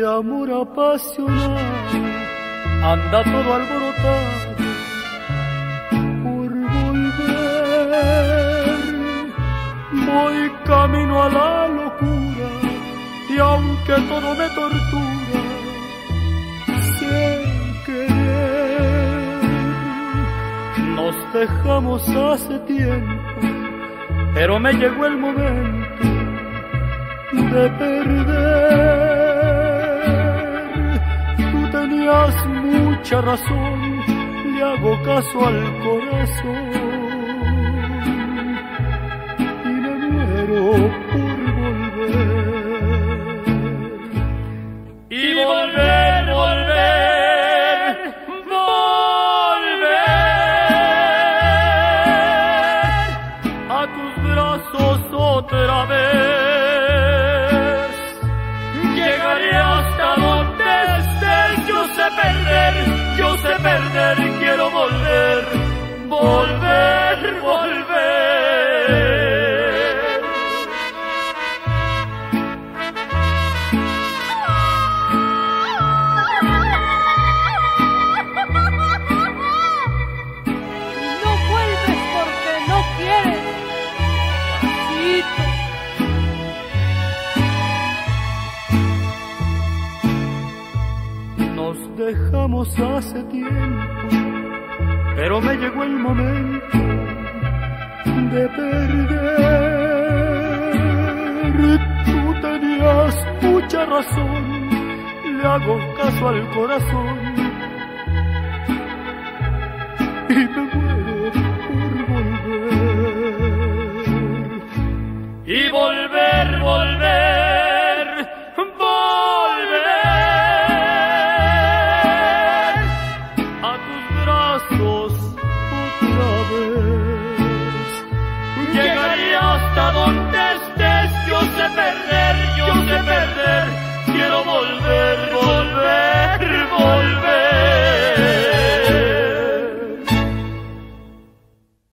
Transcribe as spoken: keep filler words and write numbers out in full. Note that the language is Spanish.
de amor apasionado anda todo alborotado por volver. Voy camino a la locura y aunque todo me tortura, sé querer. Nos dejamos hace tiempo, pero me llegó el momento de perder. Tú tenías mucha razón, le hago caso al corazón y me muero por volver. Y volver, volver, volver a tus brazos otra vez. Llegaré hasta donde estés, yo sé perder, yo sé perder, quiero volver, volver, volver. No vuelves porque no quieres, papacito. Nos dejamos hace tiempo, pero me llegó el momento de perder. Tú tenías mucha razón, le hago caso al corazón y me muero por volver. Y volver, volver, volver a tus brazos otra vez. Llegaré hasta donde estés, yo sé perder, yo sé perder, quiero volver, volver, volver.